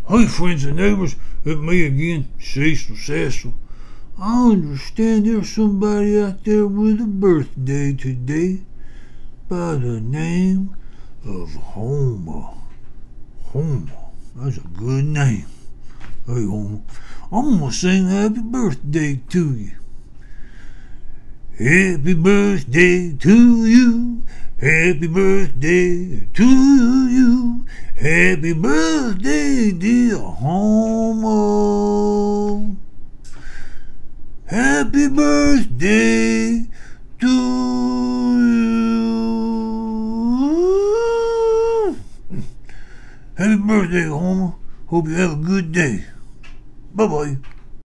Hi, friends and neighbors, it's me again, Cecil. I understand there's somebody out there with a birthday today by the name of Homer. Homer, that's a good name. Hey, Homer, I'm gonna sing happy birthday to you. Happy birthday to you. Happy birthday to you. Happy birthday, dear Homer. Happy birthday to you. Happy birthday, Homer. Hope you have a good day. Bye-bye.